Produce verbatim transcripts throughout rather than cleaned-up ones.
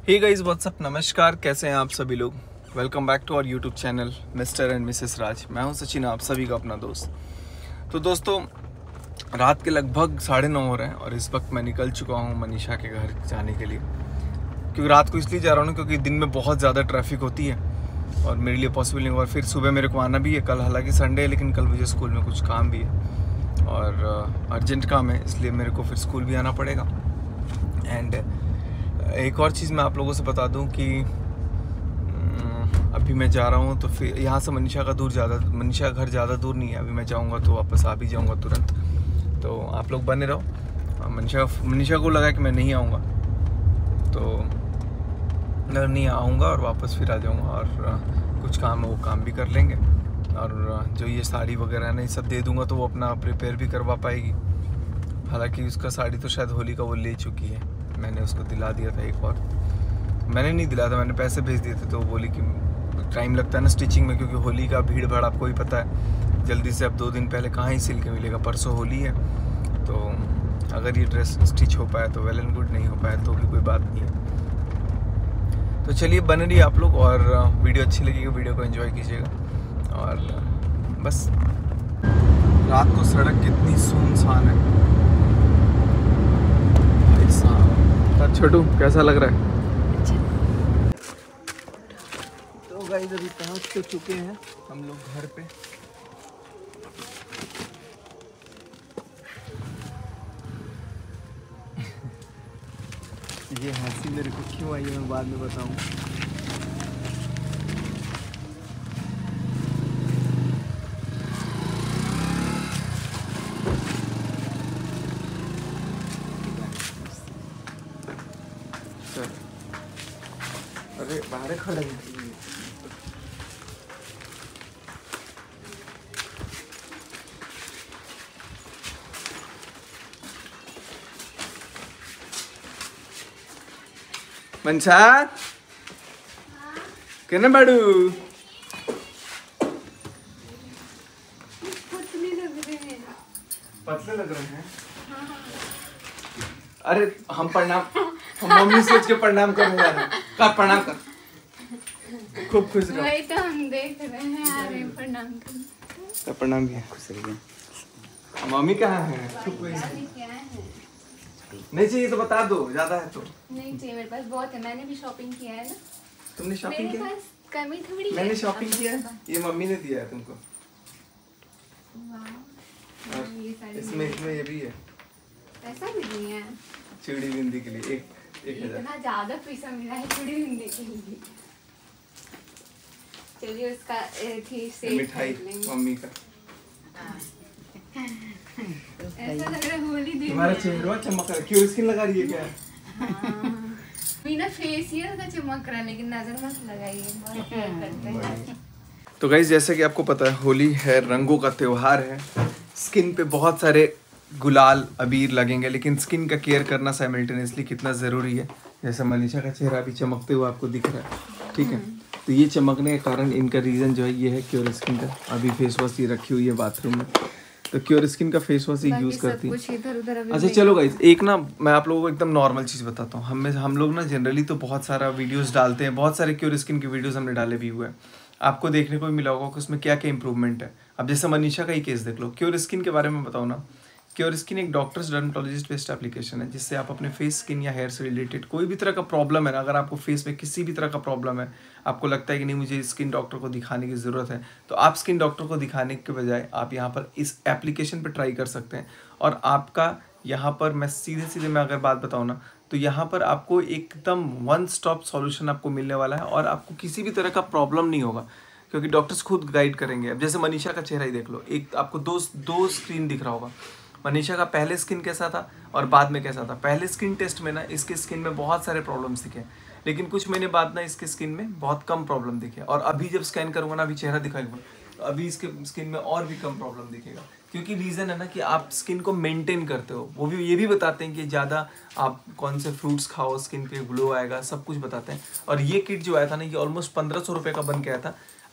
Hey guys what's up, नमस्कार, कैसे हैं आप सभी लोग। Welcome back to our YouTube channel Mr and Mrs Raj. मैं हूं सचिन, आप सभी का अपना दोस्त। तो दोस्तों, रात के लगभग साढ़े नौ हो रहे हैं और इस वक्त मैं निकल चुका हूं मनीषा के घर जाने के लिए। क्योंकि रात को इसलिए जा रहा हूँ क्योंकि दिन में बहुत ज़्यादा ट्रैफिक होती है और मेरे लिए पॉसिबल नहीं हुआ। फिर सुबह मेरे को आना भी है कल, हालांकि संडे है, लेकिन कल मुझे स्कूल में कुछ काम भी है और अर्जेंट काम है, इसलिए मेरे को फिर स्कूल भी आना पड़ेगा। एंड एक और चीज़ मैं आप लोगों से बता दूं कि अभी मैं जा रहा हूं तो फिर यहाँ से मनीषा का दूर ज़्यादा मनीषा का घर ज़्यादा दूर नहीं है। अभी मैं जाऊंगा तो वापस आ भी जाऊंगा तुरंत, तो आप लोग बने रहो। मनीषा मनीषा को लगा कि मैं नहीं आऊँगा, तो मैं नहीं आऊँगा और वापस फिर आ जाऊँगा और कुछ काम है वो काम भी कर लेंगे। और जो ये साड़ी वगैरह है ना, ये सब दे दूँगा तो वो अपना प्रिपेयर भी करवा पाएगी। हालांकि उसका साड़ी तो शायद होली का वो ले चुकी है, मैंने उसको दिला दिया था एक और। मैंने नहीं दिलाया था, मैंने पैसे भेज दिए थे। तो वो बोली कि टाइम लगता है ना स्टिचिंग में, क्योंकि होली का भीड़ भाड़ आपको ही पता है, जल्दी से अब दो दिन पहले कहाँ ही सिल के मिलेगा। परसों होली है, तो अगर ये ड्रेस स्टिच हो पाया तो वेल एंड गुड, नहीं हो पाया तो भी कोई बात नहीं है। तो चलिए बने रहिए आप लोग, और वीडियो अच्छी लगेगी वीडियो को एंजॉय कीजिएगा। और बस, रात को सड़क कितनी सुनसान है। छोटू कैसा लग रहा है? तो गाइस अभी पहुंच तो चुके हैं हम लोग घर पे। ये हंसी मेरे को क्यों आई है मैं बाद में बताऊंगा। अरे बाहर खड़े हैं। मनसा कहना बाड़ू पतले लग रहे हैं। पतले लग रहे हैं। हाँ। अरे हम प्रणाम, हम मम्मी सोच के प्रणाम करने जा रहे हैं। कर प्रणाम कर, खूब खुश रहो। वही तो हम देख रहे हैं, आ रहे हैं प्रणाम कर। प्रणाम किया, खुश रहिए। मम्मी कहाँ है? चुप हुई क्या है? नहीं चाहिए तो बता दो, ज्यादा है तो नहीं चाहिए, मेरे पास बहुत है, मैंने भी शॉपिंग किया है ना। तुमने शॉपिंग किया? मेरे पास कमी थोड़ी है। मैंने शॉपिंग किया है, ये मम्मी ने दिया है तुमको। वाह, ये साड़ी इसमें इसमें ये भी है, पैसा भी दिया है चूड़ी बिंदी के लिए एक एक हजार। इतना ज्यादा पैसा मिला है चूड़ी बिंदी के लिए। चलिए उसका थी से मिठाई मम्मी का। ऐसा लग रहा है होली दिन तुम्हारा चेहरा चमक रहा है, क्यों स्किन लगा रही है क्या? हाँ। बिना फेशियल का चमक रहा है, लेकिन नजर मत लगाइए, बहुत केयर करते हैं। तो गाइस, जैसे कि आपको पता है होली है, रंगों का त्योहार है। स्किन पे बहुत सारे गुलाल अबीर लगेंगे, लेकिन स्किन का केयर करना साइमल्टेनियसली कितना ज़रूरी है। जैसे मनीषा का चेहरा अभी चमकते हुए आपको दिख रहा है, ठीक है। तो ये चमकने का कारण, इनका रीज़न जो है ये है क्योर स्किन का। अभी फेस वॉश ये रखी हुई है बाथरूम में, तो क्योर स्किन का फेस वॉश ये यूज़ करती है। इधर उधर अच्छा चलो गाइस, एक ना मैं आप लोगों को एकदम नॉर्मल चीज़ बताता हूँ। हम हम लोग ना जनरली तो बहुत सारा वीडियोस डालते हैं, बहुत सारे क्योर स्किन की वीडियोस हमने डाले भी हुए हैं। आपको देखने को भी मिला होगा कि उसमें क्या क्या इंप्रूवमेंट है। अब जैसे मनीषा का ही केस देख लो। क्योर स्किन के बारे में बताओ ना। क्योर स्किन एक डॉक्टर्स डर्मेटोलॉजिस्ट बेस्ड एप्लीकेशन है, जिससे आप अपने फेस, स्किन या हेयर से रिलेटेड कोई भी तरह का प्रॉब्लम है ना, अगर आपको फेस में किसी भी तरह का प्रॉब्लम है, आपको लगता है कि नहीं मुझे स्किन डॉक्टर को दिखाने की ज़रूरत है, तो आप स्किन डॉक्टर को दिखाने के बजाय आप यहाँ पर इस एप्लीकेशन पर ट्राई कर सकते हैं। और आपका यहाँ पर, मैं सीधे सीधे मैं अगर बात बताऊँ ना, तो यहाँ पर आपको एकदम वन स्टॉप सॉल्यूशन आपको मिलने वाला है और आपको किसी भी तरह का प्रॉब्लम नहीं होगा, क्योंकि डॉक्टर्स खुद गाइड करेंगे। अब जैसे मनीषा का चेहरा ही देख लो, एक आपको दो दो स्क्रीन दिख रहा होगा। मनीषा का पहले स्किन कैसा था और बाद में कैसा था। पहले स्किन टेस्ट में ना इसके स्किन में बहुत सारे प्रॉब्लम्स दिखे, लेकिन कुछ महीने बाद ना इसके स्किन में बहुत कम प्रॉब्लम दिखे। और अभी जब स्कैन करूँगा ना, अभी चेहरा दिखाएगा, तो अभी इसके स्किन में और भी कम प्रॉब्लम दिखेगा। क्योंकि रीज़न है ना कि आप स्किन को मेंटेन करते हो। वो भी ये भी बताते हैं कि ज़्यादा आप कौन से फ्रूट्स खाओ, स्किन पे ग्लो आएगा, सब कुछ बताते हैं। और ये किट जो आया था ना, ये ऑलमोस्ट पंद्रह सौ रुपये का बन के आया था।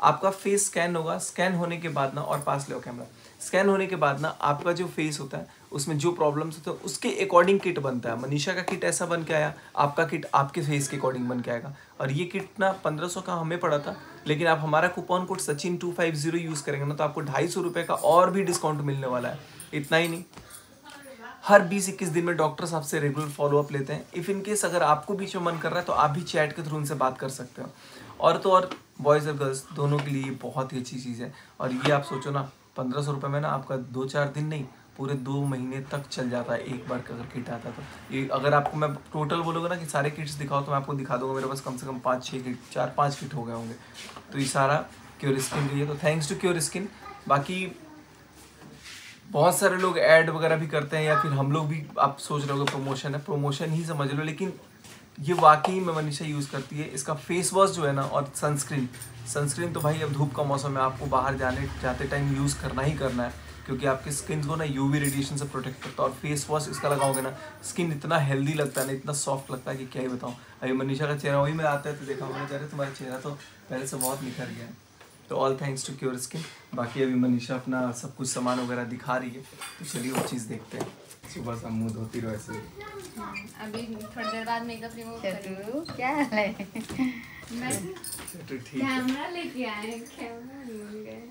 आपका फेस स्कैन होगा, स्कैन होने के बाद ना, और पास ले कैमरा, स्कैन होने के बाद ना आपका जो फेस होता है उसमें जो प्रॉब्लम्स होते हैं उसके अकॉर्डिंग किट बनता है। मनीषा का किट ऐसा बन के आया, आपका किट आपके फेस के अकॉर्डिंग बन के आएगा। और ये किट ना पंद्रह सौ का हमें पड़ा था, लेकिन आप हमारा coupon code Sachin two five zero use करेंगे ना तो आपको ढाई सौ रुपये का और भी डिस्काउंट मिलने वाला है। इतना ही नहीं, हर बीस इक्कीस दिन में डॉक्टर्स आपसे रेगुलर फॉलोअप लेते हैं। इफ़ इन केस अगर आपको बीच में मन कर रहा है तो आप भी चैट के थ्रू उनसे बात कर सकते हो। और तो और बॉयज़ और गर्ल्स दोनों के लिए बहुत ही अच्छी चीज़ है। और ये आप सोचो ना, पंद्रह सौ रुपये में ना आपका दो चार दिन नहीं, पूरे दो महीने तक चल जाता है एक बार का अगर किट आता है तो। ये अगर आपको मैं टोटल बोलूँगा ना कि सारे किट्स दिखाओ तो मैं आपको दिखा दूँगा, मेरे पास कम से कम पाँच छः किट, चार पाँच किट हो गए होंगे। तो ये सारा क्योर स्किन के लिए, तो थैंक्स टू क्योर स्किन। बाकी बहुत सारे लोग ऐड वगैरह भी करते हैं, या फिर हम लोग भी, आप सोच रहे हो प्रमोशन है, प्रमोशन ही समझ लो, लेकिन ये वाकई में मनीषा यूज़ करती है। इसका फेस वॉश जो है ना, और सनस्क्रीन, सनस्क्रीन तो भाई अब धूप का मौसम है, आपको बाहर जाने जाते टाइम यूज़ करना ही करना है, क्योंकि आपकी स्किन को ना यूवी रेडिएशन से प्रोटेक्ट करता है। और फेस वॉश इसका लगाओगे ना, स्किन इतना हेल्दी लगता है ना, इतना सॉफ्ट लगता है कि क्या ही बताऊँ। अभी मनीषा का चेहरा वही में आता है तो देखा मैंने, कह रहे तुम्हारा चेहरा तो पहले से बहुत निखर गया है। तो all thanks to cure skin. बाकी अभी मनीषा अपना सब कुछ सामान वगैरह दिखा रही है, तो चलिए वो चीज़ देखते हैं। सुबह से मुँह धोती रहो ऐसे। अभी थोड़ी देर बाद मेकअप रिमूव करूँ। क्या हाल है? मैं तो ठीक है। कैमरा लेके आए, कैमरा भूल गए।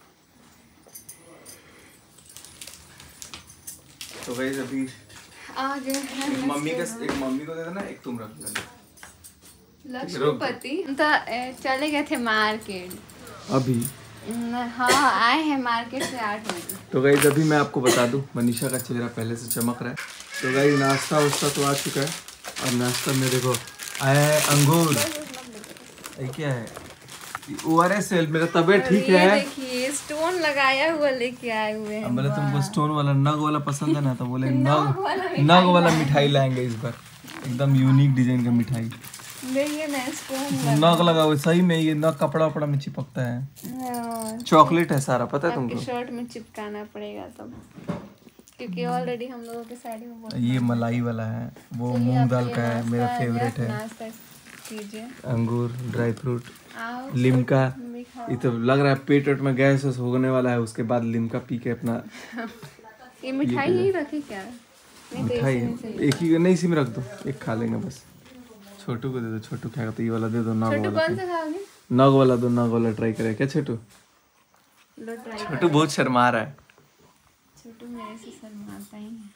तो गाइस अभी आ गए हैं। एक मम्मी का, एक मम्मी को दे देना, एक तुम रख लेना। लक्ष्मीपति तो ए, चले गए थे मार्केट अभी। न- हाँ आए हैं मार्केट से आठ बजे। तो गाइस अभी मैं आपको बता दूं, मनीषा का चेहरा पहले से चमक रहा है। तो गाइस नाश्ता वास्ता तो आ चुका है, और नाश्ता में देखो आया है अंगूर। ये क्या है? O R S L. मेरा तबीयत ठीक ये है। देखिए स्टोन लगाया हुआ लेके आए हुए हैं। अब बोले तुमको स्टोन वाला नग वाला पसंद है ना, तो बोले नग वाला नग वाला मिठाई लाएंगे इस बार, एकदम यूनिक डिजाइन का मिठाई। देखिए ना स्टोन नग लगा हुआ सही में, ये नग कपड़ा वपड़ा में चिपकता है। चॉकलेट है सारा, पता है आपके तुमको? शर्ट में चिपकाना पड़ेगा तब, क्योंकि ऑलरेडी हम लोगों के साड़ी में बहुत। ये मलाई वाला है, वो मूंग दाल का है, मेरा फेवरेट है। नाश्ता कीजिए। अंगूर, ड्राई फ्रूट, आओ लिमका। भी खाओ। ये तो लग रहा है पेट वेट में गैस वैस होने वाला है, उसके बाद लिमका पी के अपना ये मिठाई यही रखी क्या? नहीं तो मिठाई इसी में से- एक ही नहीं, इसी में रख दो, एक खा लेंगे बस। छोटू को दे दो, छोटू खाएगा तो ये वाला दे दो, नग छोटू वाला। कौन सा खाओगे? नग वाला दो, नग वाला ट्राई करे क्या छोटू? लो ट्राई। छोटू बहुत शर्मा रहा है। छोटू मेरे से शर्माता ही है।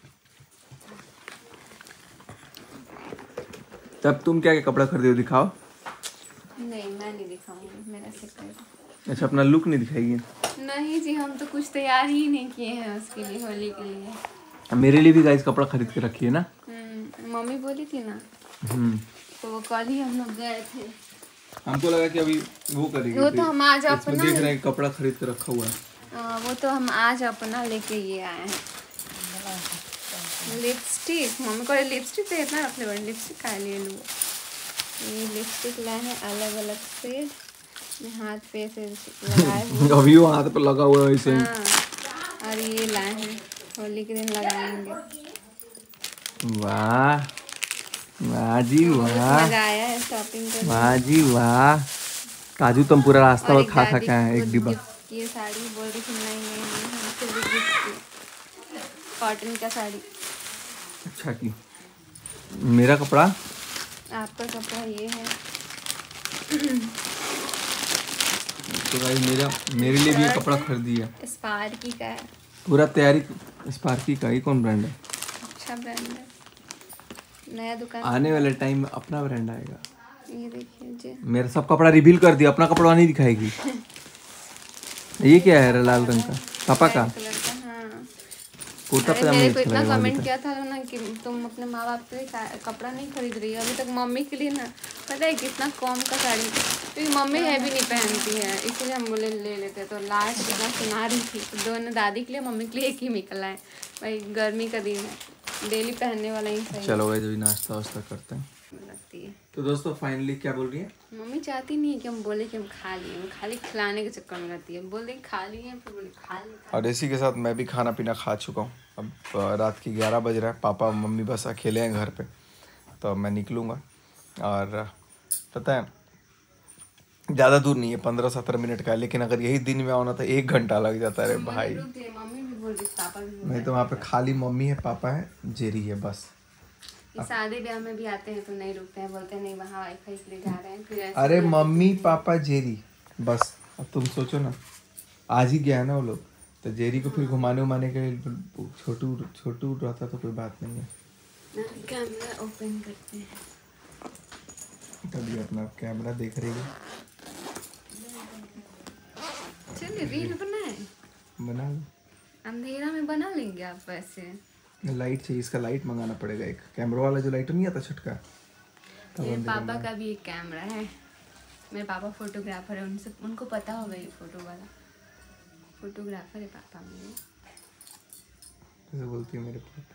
तब तुम क्या क्या कपड़ा खरीदे हो, दिखाओ। नहीं मैं नहीं दिखाऊंगी, मेरा सेक्रेट। अच्छा अपना लुक नहीं दिखाएगी? नहीं जी, हम तो कुछ तैयार ही नहीं किए हैं उसके लिए, होली के लिए। मेरे लिए भी गाइस कपड़ा खरीद के रखी है ना। हम्म, मम्मी बोली थी ना, हम्म तो वो कल ही हम लोग गए थे। हमको लगा कि अभी वो करेगी। वो तो हम आज इसमें अपना देख रहे हैं कपड़ा खरीद के रखा हुआ है। आ, वो तो हम आज अपना लेके ये आए हैं। लिपस्टिक, मम्मी को लिपस्टिक तो इतना रख ले, लिपस्टिक का ले लूँ। ये लिपस्टिक लाए हैं अलग अलग से, हाथ पे से लगाए हुए। अभी वो हाथ पे लगा हुआ है ऐसे ही। हाँ, और ये लाए हैं होली के दिन लगाएंगे। वाह वाह जी वाह, मजा आया है शॉपिंग करने। वाह जी वाह। काजू तुम पूरा रास्ता और में खा खा दादी के आए हैं को एक डिब्बा। गिफ्ट की ये साड़ी, बोल रही थी नहीं नहीं नहीं हमसे भी गिफ्ट की, कॉटन का साड़ी। अच्छा की मेरा कपड़ा, आपका कपड़ा ये है। तो भाई मेरा मेरे लिए भी ये कपड़ा खरीद दिया, स्पार्की का है, पूरा तैयारी। स्पार्की का, ये कौन ब्रांड है? अच्छा ब्रांड है, नया दुकान। आने वाले टाइम में अपना ब्रांड आएगा। ये देखिए जी, मेरा सब कपड़ा रिवील कर दिया, अपना कपड़ा नहीं दिखाएगी। ये क्या है लाल रंग का? पापा का कलर का। हाँ, कुर्ता अरे पजामा मेरे नहीं को अच्छा इतना लगेगा कमेंट वाली किया था ना कि तुम अपने माँ बाप के लिए सा- कपड़ा नहीं खरीद रही हो अभी तक। मम्मी के लिए ना पता है कितना कम का साड़ी, क्योंकि मम्मी है भी नहीं पहनती है, इसलिए हम बोले ले लेते। तो लास्ट कितना सुना रही थी, तो दोनों दादी के लिए मम्मी के लिए एक ही निकला है। भाई गर्मी का दिन है, डेली पहनने वाला ही सही चलो भाई, जब नाश्ता वास्ता करते हैं। लगती है। तो दोस्तों फाइनली क्या बोल रही है? मम्मी चाहती नहीं है कि हम बोले कि हम खा लिए, हम खाली खिलाने के चक्कर में रहती है। बोल रही खा लिए, फिर बोले खा लिए। और इसी के साथ मैं भी खाना पीना खा चुका हूँ। अब अ, रात की ग्यारह बज रहा है, पापा मम्मी बस अकेले हैं घर पे, तो अब मैं निकलूँगा। और पता है ज़्यादा दूर नहीं है, पंद्रह सत्रह मिनट का है, लेकिन अगर यही दिन में आना तो एक घंटा लग जाता है भाई। मम्मी भी बोल रही, पापा भी बोल नहीं तो वहाँ पे खाली मम्मी है, पापा है, जेरी है, बस। रहे। शादी ब्याह में भी आते हैं तो नहीं रुकते हैं, बोलते हैं नहीं वहाँ वाईफाई के लिए जा रहे हैं, फिर ऐसे अरे ही आते मम्मी हैं। पापा जेरी बस। अब तुम सोचो ना, आज ही गया है ना वो लोग, तो जेरी को फिर घुमाने उमाने के लिए छोटू छोटू रहता तो कोई बात नहीं है। कैमरा ओपन करते हैं, तभी अपना कैमरा देख रही है। चलिए रील बनाए, बना अंधेरा में बना लेंगे आप वैसे। लो। लाइट चाहिए, इसका लाइट मंगाना पड़ेगा, एक कैमरा वाला जो लाइट नहीं आता छटका। मेरे पापा का भी एक कैमरा है, मेरे पापा फोटोग्राफर है, उनसे उनको पता होगा ये फोटो वाला, फोटोग्राफर है पापा मेरे। ऐसे बोलती है मेरे पापा।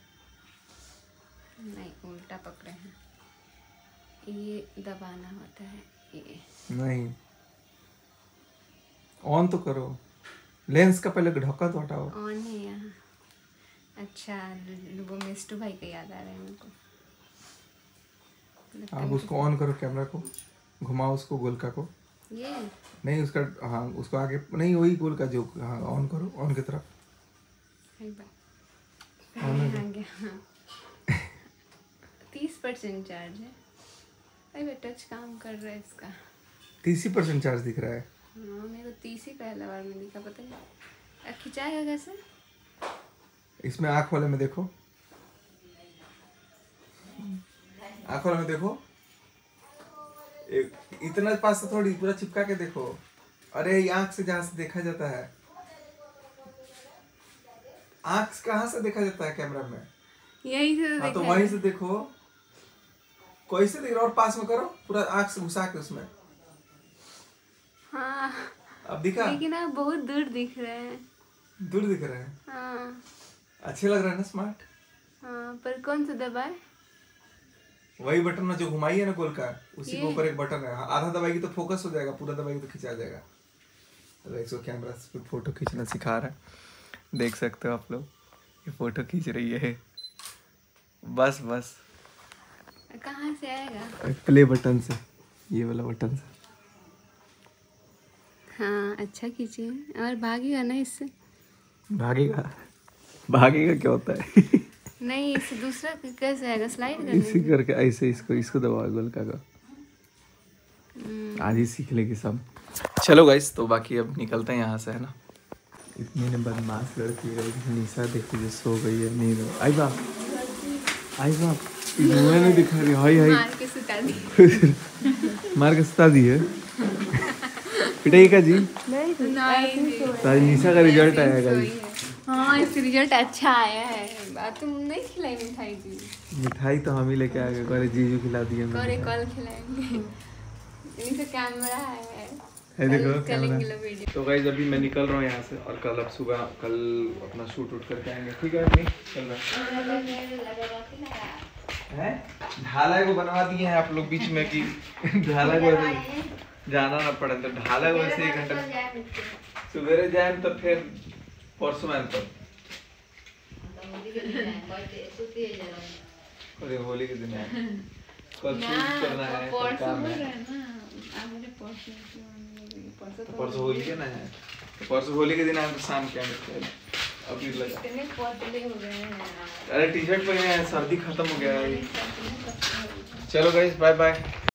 नहीं उल्टा पकड़े हैं, ये दबाना होता है ये। नहीं, ऑन तो करो, लेंस का पहले ढक्कन तो हटाओ। ऑन है यहाँ। अच्छा वो मिस्टू भाई का याद आ रहा है मेरे को। आप उसको ऑन करो, कैमरा को घुमाओ, उसको गोलका को। ये नहीं उसका, हाँ उसको आगे नहीं, वही गोल का जो, हाँ ऑन करो, ऑन की तरफ। एक बार ऑन है आ गया। तीस परसेंट चार्ज है, अरे टच काम कर रहा है इसका। तीस ही परसेंट चार्ज दिख रहा है। हाँ मेरे को तीस ही पहला बार में दिखा, पता नहीं खिंचाएगा कैसे। इसमें आँख वाले में देखो, आँख वाले में देखो, एक इतना पास से थोड़ी, पूरा चिपका के देखो। अरे ये आँख से जहाँ से देखा जाता है, आँख कहाँ से देखा जाता है कैमरा में? यही से हाँ तो देखा वहीं है। से देखो, कोई से देख रहा, और पास में करो, पूरा आँख से घुसा के उसमें। हाँ अब दिखा? लेकिन आप बहुत दूर दिख रहे हैं। दूर दिख रहे हैं, हाँ अच्छे लग रहे हैं ना, स्मार्ट। हाँ पर कौन सा दबाए? वही बटन ना जो घुमाई है ना गोल का, उसी के ये? ऊपर एक बटन है, आधा दबाएगी तो फोकस हो जाएगा, पूरा दबाएगी तो खिंचा जाएगा। तो इसको कैमरा से फोटो खींचना सिखा रहा है, देख सकते हो आप लोग, ये फोटो खींच रही है। बस बस कहाँ से आएगा? प्ले बटन से, ये वाला बटन से। हाँ अच्छा कीजिए, और भागेगा ना इससे? भागेगा, भागेगा क्या होता है? नहीं इससे दूसरा कैसे आएगा, स्लाइड करने इसी करके ऐसे इसको इसको दबाओ गोलका का, हम्म, आज ही सीख लेगी सब। चलो गाइस, तो बाकी अब निकलते हैं यहाँ से, है ना। इतनी ने बदमाश लड़की है निशा, देखिए जो सो गई है नींद। आई बाप, आई बाप, मुँह नहीं दिखा रही, हाय हाय मार के सुता दी। मार के सुता दी है। पिटाई का जी, नहीं तो आज निशा का रिजल्ट आया गाइस। हाँ इसका रिजल्ट अच्छा आया है। बात तुम नहीं खिलाई मिठाई दी? मिठाई तो हम ही लेके आ गए, अरे जीजू खिला दिए हमें। और कल खिलाएंगे। इनका कैमरा है, है देखो कल कैमरा। चलेंगे लो वीडियो। तो गाइस अभी मैं निकल रहा हूँ यहाँ से, और कल अब सुबह कल अपना शूट उट करके आएंगे, ठीक है? नहीं चल रहा है, ढाला को बनवा दिए हैं आप लोग बीच में कि ढाला को जाना ना पड़े, तो ढाला को वैसे एक घंटा सवेरे जाए तो फिर परसों आए तो अरे होली के दिन है, कल शूट करना है, कल काम है। तो परसों होली के ना है, तो परसों होली के दिन आए तो शाम के आए, अबीर लगा। अरे टी शर्ट पहने हैं, सर्दी खत्म हो गया है। चलो गाइस बाय बाय।